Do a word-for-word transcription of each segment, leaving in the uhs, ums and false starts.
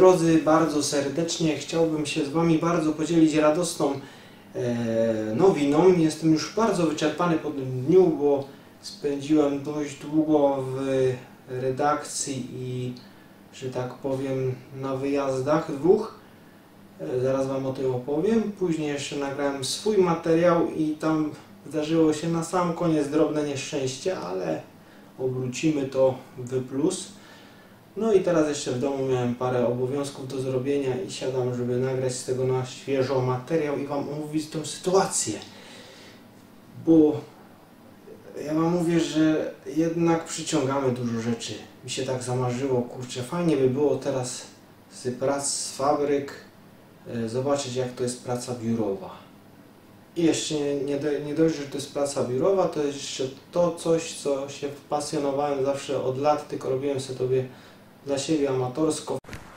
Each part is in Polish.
drodzy, bardzo serdecznie chciałbym się z Wami bardzo podzielić radosną e, nowiną. Jestem już bardzo wyczerpany po tym dniu, bo spędziłem dość długo w redakcji i, że tak powiem, na wyjazdach dwóch. E, zaraz Wam o tym opowiem. Później jeszcze nagrałem swój materiał i tam zdarzyło się na sam koniec drobne nieszczęście, ale obrócimy to w plus. No i teraz jeszcze w domu miałem parę obowiązków do zrobienia i siadam, żeby nagrać z tego na świeżo materiał i Wam omówić tą sytuację. Bo ja Wam mówię, że jednak przyciągamy dużo rzeczy. Mi się tak zamarzyło, kurczę, fajnie by było teraz z prac, z fabryk e, zobaczyć, jak to jest praca biurowa. I jeszcze nie, nie, nie dość, że to jest praca biurowa, to jest jeszcze to coś, co się pasjonowałem zawsze od lat, tylko robiłem sobie tobie dla siebie amatorsko.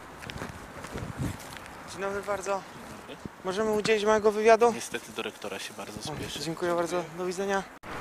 Dzień dobry bardzo. Możemy udzielić małego wywiadu? Niestety do rektora się bardzo spieszy. O, dziękuję bardzo, do widzenia.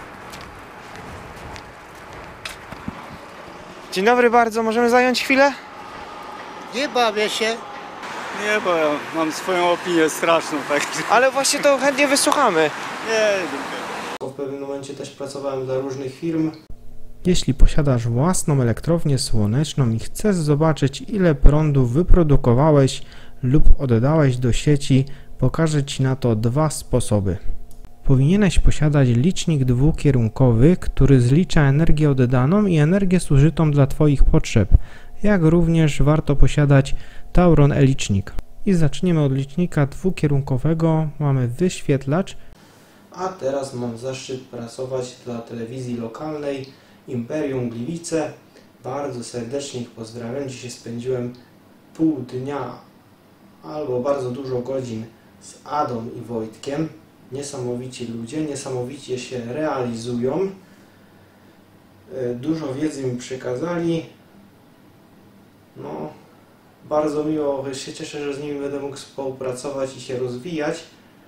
Dzień dobry bardzo, możemy zająć chwilę? Nie bawię się. Nie, bo ja mam swoją opinię straszną, tak. Ale właśnie to chętnie wysłuchamy. Nie, W pewnym momencie też pracowałem dla różnych firm. Jeśli posiadasz własną elektrownię słoneczną i chcesz zobaczyć, ile prądu wyprodukowałeś lub oddałeś do sieci, pokażę Ci na to dwa sposoby. Powinieneś posiadać licznik dwukierunkowy, który zlicza energię oddaną i energię zużytą dla Twoich potrzeb, jak również warto posiadać Tauron e-licznik. I zaczniemy od licznika dwukierunkowego. Mamy wyświetlacz. A teraz mam zaszczyt pracować dla telewizji lokalnej Imperium Gliwice. Bardzo serdecznie ich pozdrawiam. Dzisiaj spędziłem pół dnia albo bardzo dużo godzin z Adą i Wojtkiem. Niesamowici ludzie, niesamowicie się realizują. Dużo wiedzy mi przekazali. No, bardzo miło się cieszę, że z nimi będę mógł współpracować i się rozwijać.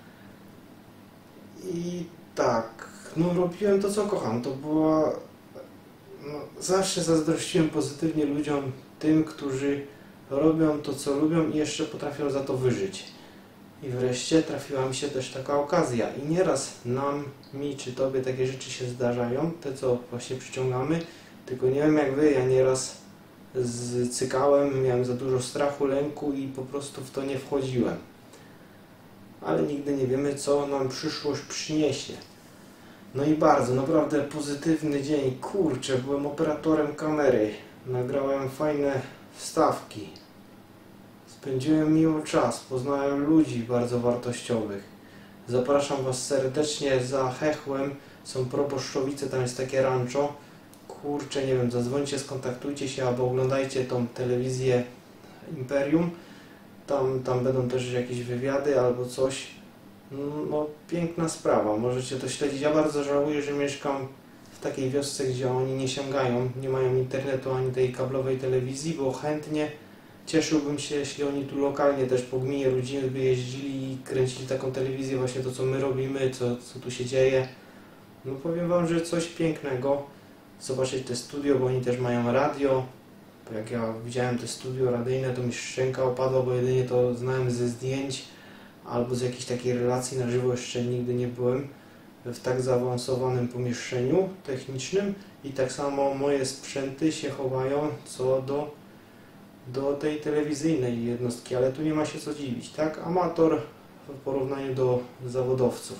I tak, no robiłem to, co kocham. To była... No, zawsze zazdrościłem pozytywnie ludziom, tym, którzy robią to, co lubią i jeszcze potrafią za to wyżyć. I wreszcie trafiła mi się też taka okazja. I nieraz nam, mi czy Tobie takie rzeczy się zdarzają, te co właśnie przyciągamy, tylko nie wiem jak Wy, ja nieraz zcykałem, miałem za dużo strachu, lęku i po prostu w to nie wchodziłem. Ale nigdy nie wiemy, co nam przyszłość przyniesie. No i bardzo, naprawdę pozytywny dzień. Kurczę, byłem operatorem kamery. Nagrałem fajne wstawki. Spędziłem miło czas, poznałem ludzi bardzo wartościowych. Zapraszam Was serdecznie za Hechłem. Są proboszczowice, tam jest takie rancho. Kurczę, nie wiem, zadzwońcie, skontaktujcie się albo oglądajcie tą telewizję Imperium. Tam, tam będą też jakieś wywiady albo coś. No, piękna sprawa, możecie to śledzić. Ja bardzo żałuję, że mieszkam w takiej wiosce, gdzie oni nie sięgają, nie mają internetu ani tej kablowej telewizji, bo chętnie cieszyłbym się, jeśli oni tu lokalnie też po gminie rodziny by jeździli i kręcili taką telewizję, właśnie to, co my robimy, co, co tu się dzieje. No powiem Wam, że coś pięknego. Zobaczyć te studio, bo oni też mają radio. Bo jak ja widziałem te studio radyjne, to mi szczęka opadła, bo jedynie to znałem ze zdjęć albo z jakiejś takiej relacji na żywo, jeszcze nigdy nie byłem w tak zaawansowanym pomieszczeniu technicznym i tak samo moje sprzęty się chowają co do, do tej telewizyjnej jednostki, ale tu nie ma się co dziwić, tak? Amator w porównaniu do zawodowców.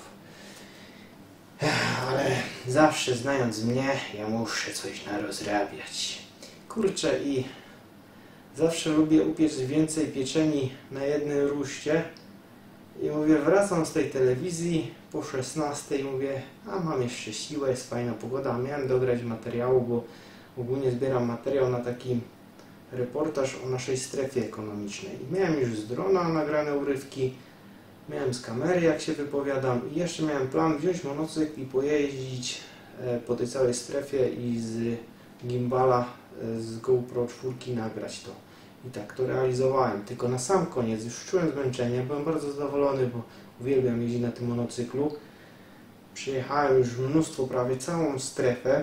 Ale zawsze znając mnie, ja muszę coś narozrabiać. Kurczę, i zawsze lubię upiec więcej pieczeni na jednym ruszcie. I mówię, wracam z tej telewizji po szesnastej, mówię, a mam jeszcze siłę, jest fajna pogoda, miałem dograć materiału, bo ogólnie zbieram materiał na taki reportaż o naszej strefie ekonomicznej. I miałem już z drona nagrane urywki, miałem z kamery, jak się wypowiadam, i jeszcze miałem plan wziąć monocykl i pojeździć po tej całej strefie i z gimbala, z GoPro cztery nagrać to. I tak to realizowałem, tylko na sam koniec już czułem zmęczenie, byłem bardzo zadowolony, bo uwielbiam jeździć na tym monocyklu. Przyjechałem już mnóstwo, prawie całą strefę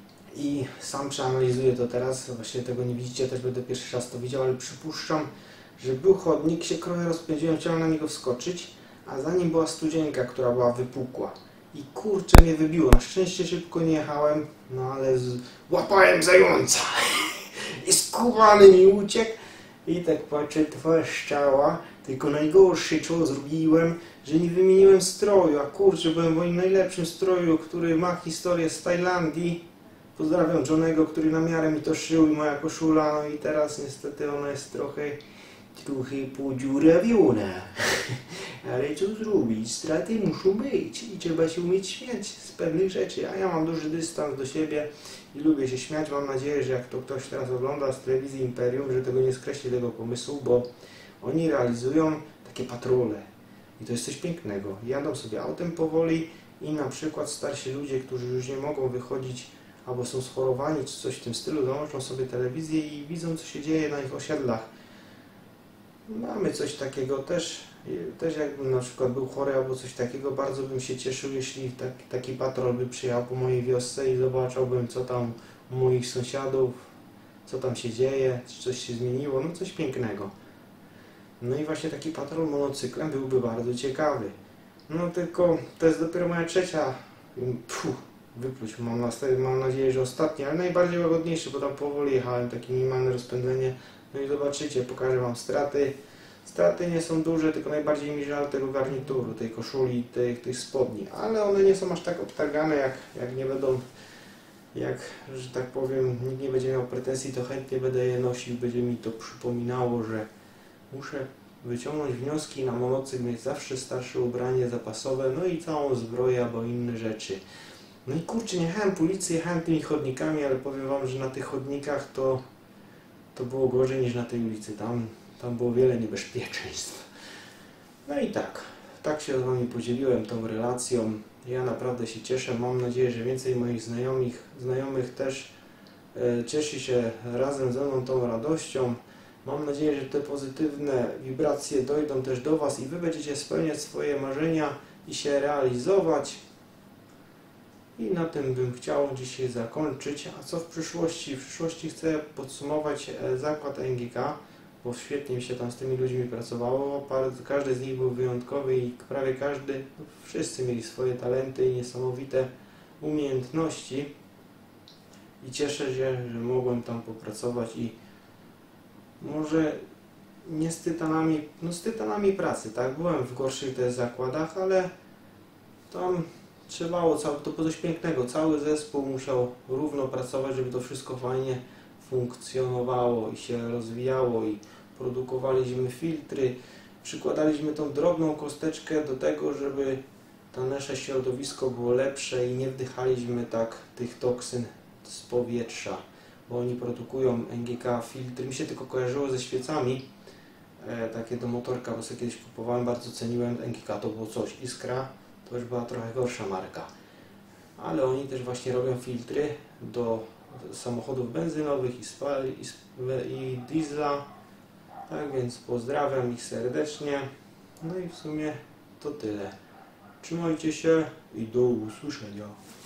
i sam przeanalizuję to teraz, właśnie tego nie widzicie, też będę pierwszy raz to widział, ale przypuszczam, że był chodnik, się trochę rozpędziłem, chciałem na niego wskoczyć, a za nim była studzienka, która była wypukła. I kurczę mnie wybiło. Na szczęście szybko nie jechałem, no ale z... łapałem zająca. I skubany mi uciekł. I tak patrzę, twarz ciała. Tylko najgorszy co zrobiłem, że nie wymieniłem stroju. A kurczę, byłem w moim najlepszym stroju, który ma historię z Tajlandii. Pozdrawiam Johnego, który na miarę mi to szył i moja koszula. No i teraz niestety ona jest trochę, trochę podziurawiona. Ale co zrobić? Straty muszą być i trzeba się umieć śmiać z pewnych rzeczy. A ja mam duży dystans do siebie i lubię się śmiać. Mam nadzieję, że jak to ktoś teraz ogląda z telewizji Imperium, że tego nie skreśli tego pomysłu, bo oni realizują takie patrole. I to jest coś pięknego. Jadą sobie autem powoli i na przykład starsi ludzie, którzy już nie mogą wychodzić albo są schorowani, czy coś w tym stylu, załączą sobie telewizję i widzą, co się dzieje na ich osiedlach. Mamy coś takiego też. Też jakbym na przykład był chory albo coś takiego, bardzo bym się cieszył, jeśli tak, taki patrol by przyjechał po mojej wiosce i zobaczyłbym, co tam u moich sąsiadów, co tam się dzieje, czy coś się zmieniło, no coś pięknego. No i właśnie taki patrol monocyklem byłby bardzo ciekawy. No tylko to jest dopiero moja trzecia, puh, wypluć, mam, na, mam nadzieję, że ostatnia, ale najbardziej łagodniejszy, bo tam powoli jechałem, takie minimalne rozpędzenie. No i zobaczycie, pokażę wam straty. Straty nie są duże, tylko najbardziej mi żal tego garnituru, tej koszuli, tych, tych spodni, ale one nie są aż tak obtargane, jak, jak nie będą, jak, że tak powiem, nikt nie będzie miał pretensji, to chętnie będę je nosił, będzie mi to przypominało, że muszę wyciągnąć wnioski, na monocykl mieć zawsze starsze ubranie zapasowe, no i całą zbroję albo inne rzeczy. No i kurczę, nie jechałem po ulicy, jechałem tymi chodnikami, ale powiem wam, że na tych chodnikach to, to było gorzej niż na tej ulicy, tam Tam było wiele niebezpieczeństw. No i tak, tak się z wami podzieliłem tą relacją. Ja naprawdę się cieszę, mam nadzieję, że więcej moich znajomych, znajomych też e, cieszy się razem ze mną tą radością. Mam nadzieję, że te pozytywne wibracje dojdą też do was i wy będziecie spełniać swoje marzenia i się realizować. I na tym bym chciał dzisiaj zakończyć. A co w przyszłości? W przyszłości chcę podsumować e, zakład N G K, bo świetnie mi się tam z tymi ludźmi pracowało. Każdy z nich był wyjątkowy i prawie każdy, no wszyscy mieli swoje talenty i niesamowite umiejętności. I cieszę się, że mogłem tam popracować i może nie z tytanami, no z tytanami pracy, tak? Byłem w gorszych też zakładach, ale tam trzymało, to było coś pięknego. Cały zespół musiał równo pracować, żeby to wszystko fajnie funkcjonowało i się rozwijało i produkowaliśmy filtry, przykładaliśmy tą drobną kosteczkę do tego, żeby to nasze środowisko było lepsze i nie wdychaliśmy tak tych toksyn z powietrza, bo oni produkują N G K filtry. Mi się tylko kojarzyło ze świecami e, takie do motorka, bo sobie kiedyś kupowałem, bardzo ceniłem N G K, to było coś. Iskra to już była trochę gorsza marka, ale oni też właśnie robią filtry do samochodów benzynowych i, spal, i, i diesla. Tak więc pozdrawiam ich serdecznie. No i w sumie to tyle. Trzymajcie się i do usłyszenia.